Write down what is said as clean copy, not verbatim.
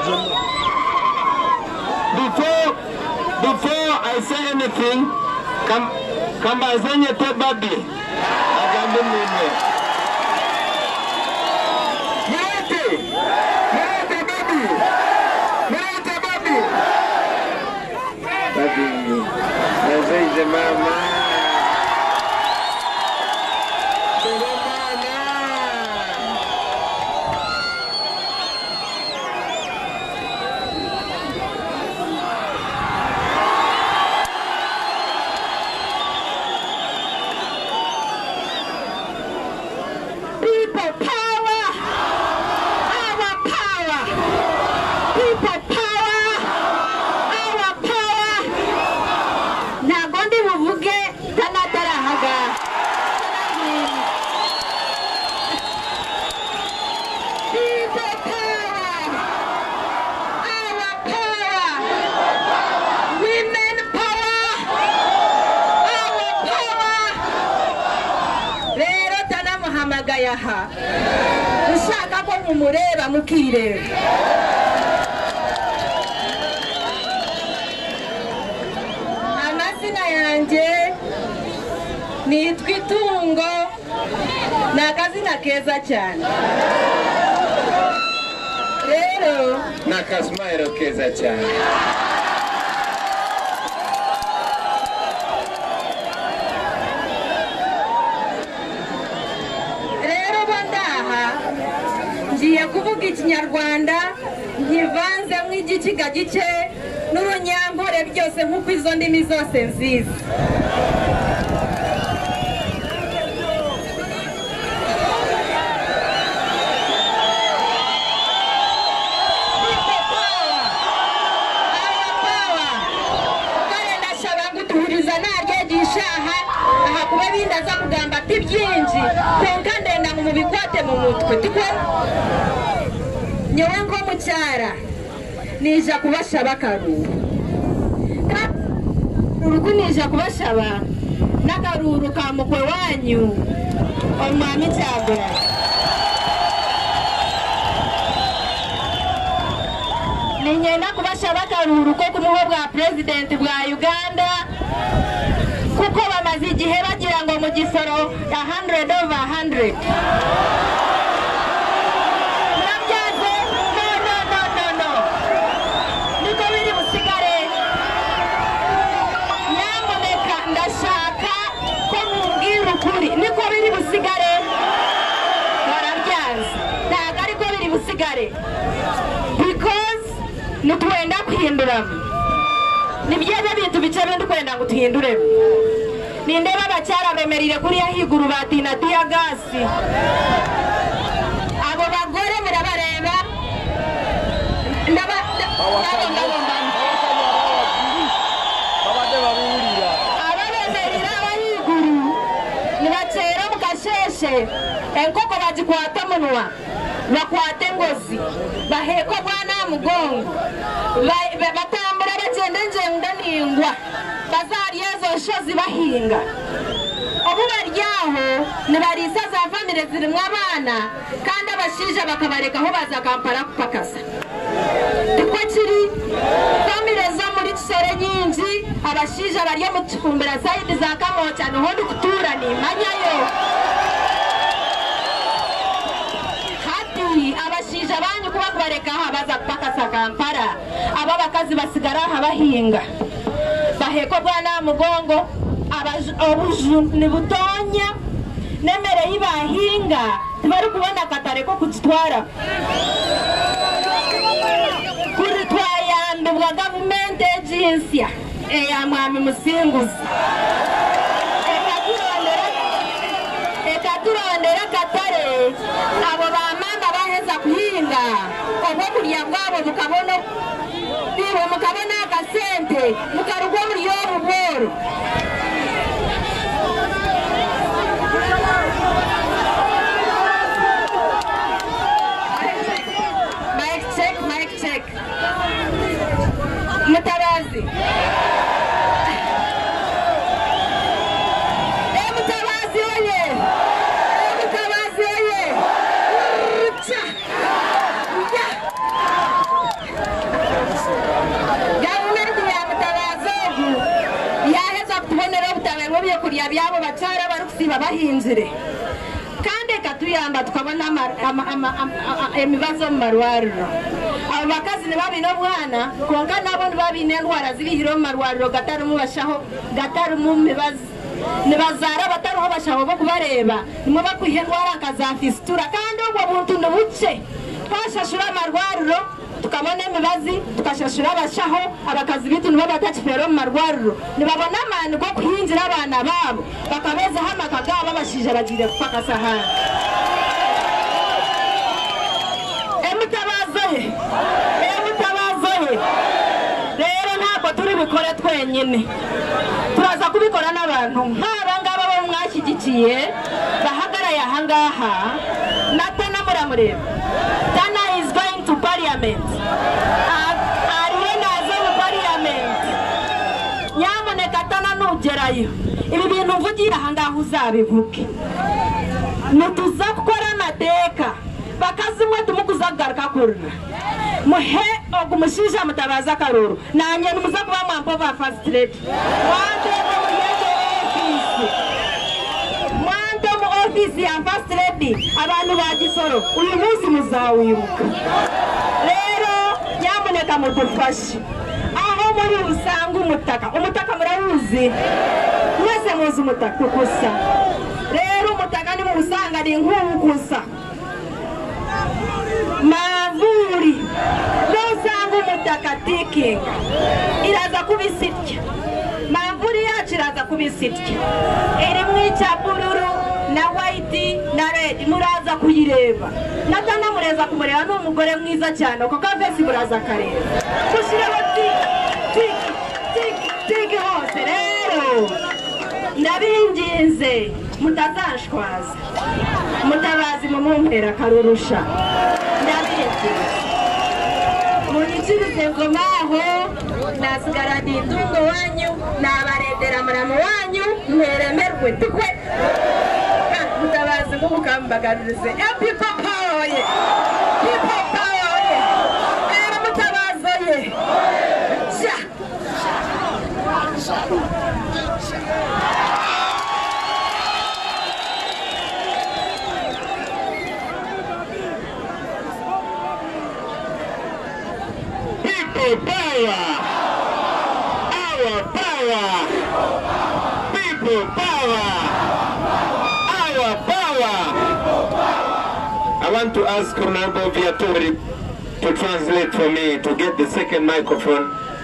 Before I say anything, Kambazanye Tebabi. Agambe mwenye. Mirete baby. Baby. Naze mama. Ushaka ko mumureba mukireba amazina yanjye nitwa Itungo ni akazina keza cyane rero ni akasmayiro keza cyane ngiye kuvuga ikinyarwanda nkivanze nk'igikiga gice n'urunyampore byose nk'uko izo ndimi zose nziza aha kuba bindaza kugamba ati byinji konka ndenda mu bikwate mu mutwe tiko nyewe ngo mucyara nija kubashaba karuru uruku nija kubashaba n'akaruru ka mukwe wanyu omwami cyagura ninyenda kubashaba karuru ko kumuho bwa president bwa Uganda kuko bamaze igihe bagira ngo mu gisoro 100 over 100 murabyaze no niko biri busigare nyamuneka ndashaka ko mubwira ukuri niko biri busigare barabyaze ntabwo ariko biri busigare because nitwenda kwihinduramo nibyeje bintu bice bintu kwenda ngo tuhinduremo nindeba abacyara bemerire kuri yahiguru batina tiya gasi abo bagore birabareba ababemerera abahiguru nibacera mukasheshe enkoko bazikwata munwa bakwate ngozi baheko bwana mugongo batambura bagende ngenda ningwa bazaryezo shozi bahinga obu baryaho nibarisa za famire zirimwe abana kandi abashije bakabareka aho baza Kampala kupakasa tiko kiri famire zo muri Kisere nyinji abashije bariyo mu Kifumbira side za Kamoca niho kutura ni manyayo abashije abanyu kuba kubareka aho baza kupakasa Kampala aba bakazi basigara abahinga baheko bwana mugongo abuju ni butonya nemere yibahinga bari kubona katare ko kutwara kuri twayambirwa government agency ya mwami musinguzi ekaturondera katare abo bamanga baheza kuhinga obwo kurya bwabo mukabona nibo mukabona akasente mukarugo muri yobu bworo mic check Mutabazi Mutabazi oye Mutabazi oye tuhinzire kandi katuyamba tukabona emibazo mu marwariro abo bakazi ne babino bwana konka nabo babine ndwara zibihiro mu marwariro gatarumu bashaho gatarumu mibazo nibazara bataruho bashaho bo kubareba nimwe bakwihe ndwara kaza fistura kandi ubwo buntu ndubuce twashashura amarwariro tukabona emibazi tukashashura abashaho abakazi bitu nibo batakifero mu marwariro nibabona amani go kuhinjira abana babo bakabeza hamaka gabo bashije bagire kupaka sahani emutabazoye rero ntabwo turi bikore twenyine turaza kubikora n'abantu nk'aba ngaba bo mwashyigikiye bahagaraye aha ngaha na Tana muramureba Tana is going to parliament ariwe nazo mu parliament nyamuneka Tana nugerayo ibi bintu mvugira aha ngaha uzabivuge nituza gukora amateka bakazimwe tumukuzagaruka kuruna muhe ogumushija mutabaza akaruru nanye numuza kuba mwampo ba first lady mwante mu office ya first lady abantu bagisoro uyu munsi muzawibuka rero nyamuneka mudufashe aho muri usanga umutaka muraruzi mwese muzi umutaka ukusa rero umutaka ni mu usanga ni nk'ukusa mavuri usanga umutaka tikinga iraza kubisitya mavuri yacu iraza kubisitya iri mw'icabururu na white na red muraza kuyireba natana mureza kumureba n'umugore mwiza cyane uko kavesi muraza kareba kushireho tiki hose rero ndabinginze mutazashwaza mutabazi mumumpera karurusha ndabinginze munyikirize ngoma aho nasigara ndintungo wanyu nabarendera muramo wanyu mweremerwe tukwe mutabazi ngumukambagarurize people power ye era mutabazi ye People power! Our power! People power! Our power! I want to ask Honorable Viatori to translate for me, to get the second microphone.